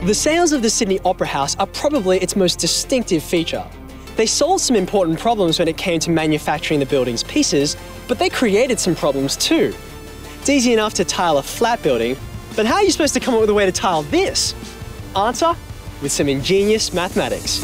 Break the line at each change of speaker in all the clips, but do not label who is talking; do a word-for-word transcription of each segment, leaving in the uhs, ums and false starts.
The sails of the Sydney Opera House are probably its most distinctive feature. They solved some important problems when it came to manufacturing the building's pieces, but they created some problems too. It's easy enough to tile a flat building, but how are you supposed to come up with a way to tile this? Answer? With some ingenious mathematics.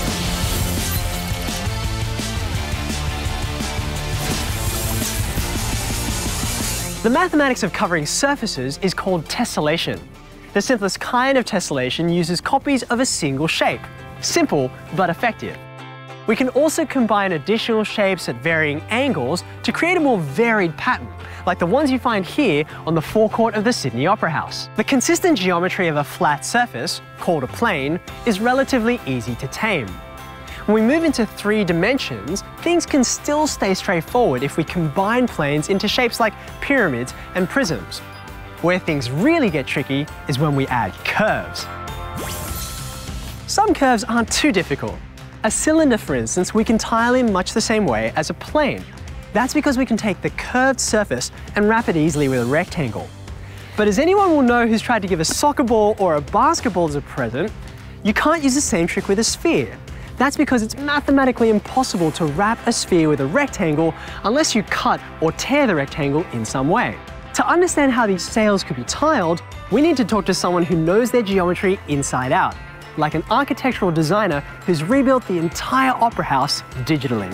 The mathematics of covering surfaces is called tessellation. The simplest kind of tessellation uses copies of a single shape. Simple, but effective. We can also combine additional shapes at varying angles to create a more varied pattern, like the ones you find here on the forecourt of the Sydney Opera House. The consistent geometry of a flat surface, called a plane, is relatively easy to tame. When we move into three dimensions, things can still stay straightforward if we combine planes into shapes like pyramids and prisms. Where things really get tricky is when we add curves. Some curves aren't too difficult. A cylinder, for instance, we can tile in much the same way as a plane. That's because we can take the curved surface and wrap it easily with a rectangle. But as anyone will know who's tried to give a soccer ball or a basketball as a present, you can't use the same trick with a sphere. That's because it's mathematically impossible to wrap a sphere with a rectangle unless you cut or tear the rectangle in some way. To understand how these sails could be tiled, we need to talk to someone who knows their geometry inside out, like an architectural designer who's rebuilt the entire Opera House digitally.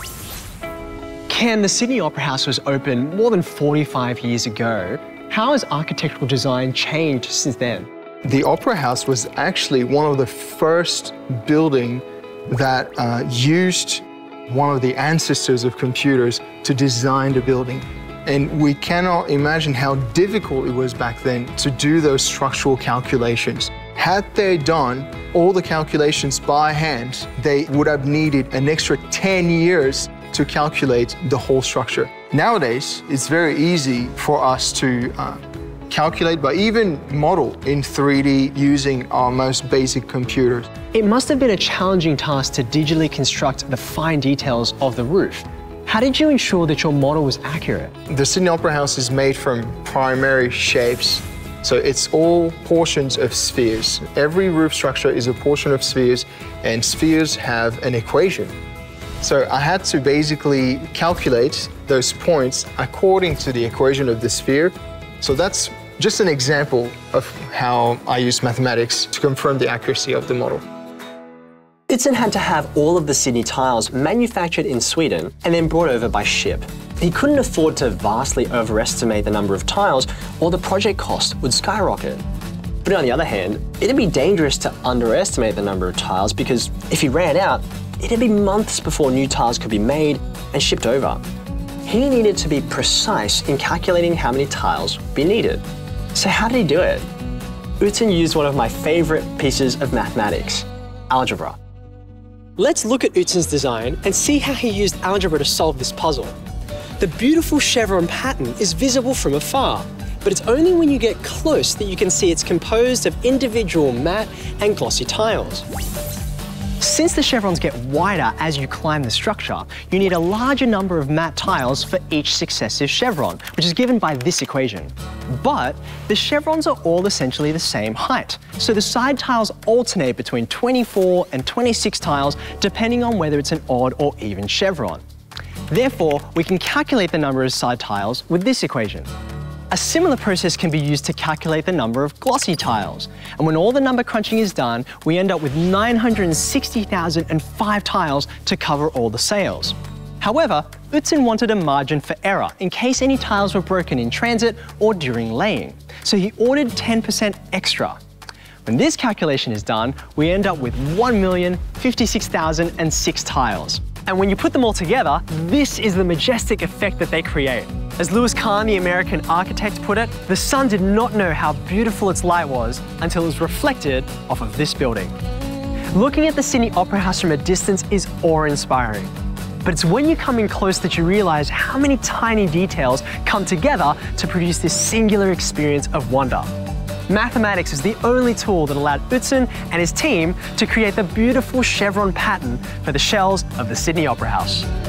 Ken, the Sydney Opera House was open more than forty-five years ago. How has architectural design changed since then?
The Opera House was actually one of the first buildings that uh, used one of the ancestors of computers to design the building. And we cannot imagine how difficult it was back then to do those structural calculations. Had they done all the calculations by hand, they would have needed an extra ten years to calculate the whole structure. Nowadays, it's very easy for us to uh, calculate, but even model in three D using our most basic computers.
It must have been a challenging task to digitally construct the fine details of the roof. How did you ensure that your model was accurate?
The Sydney Opera House is made from primary shapes, so it's all portions of spheres. Every roof structure is a portion of spheres, and spheres have an equation. So I had to basically calculate those points according to the equation of the sphere. So that's just an example of how I use mathematics to confirm the accuracy of the model.
Utzon had to have all of the Sydney tiles manufactured in Sweden and then brought over by ship. He couldn't afford to vastly overestimate the number of tiles or the project cost would skyrocket. But on the other hand, it'd be dangerous to underestimate the number of tiles because if he ran out, it'd be months before new tiles could be made and shipped over. He needed to be precise in calculating how many tiles would be needed. So how did he do it? Utzon used one of my favorite pieces of mathematics, algebra. Let's look at Utzon's design and see how he used algebra to solve this puzzle. The beautiful chevron pattern is visible from afar, but it's only when you get close that you can see it's composed of individual matte and glossy tiles. Since the chevrons get wider as you climb the structure, you need a larger number of matte tiles for each successive chevron, which is given by this equation. But the chevrons are all essentially the same height, so the side tiles alternate between twenty-four and twenty-six tiles depending on whether it's an odd or even chevron. Therefore, we can calculate the number of side tiles with this equation. A similar process can be used to calculate the number of glossy tiles. And when all the number crunching is done, we end up with nine hundred sixty thousand five tiles to cover all the sails. However, Utzon wanted a margin for error in case any tiles were broken in transit or during laying. So he ordered ten percent extra. When this calculation is done, we end up with one million fifty-six thousand six tiles. And when you put them all together, this is the majestic effect that they create. As Louis Kahn, the American architect, put it, the sun did not know how beautiful its light was until it was reflected off of this building. Looking at the Sydney Opera House from a distance is awe-inspiring. But it's when you come in close that you realize how many tiny details come together to produce this singular experience of wonder. Mathematics is the only tool that allowed Utzon and his team to create the beautiful chevron pattern for the shells of the Sydney Opera House.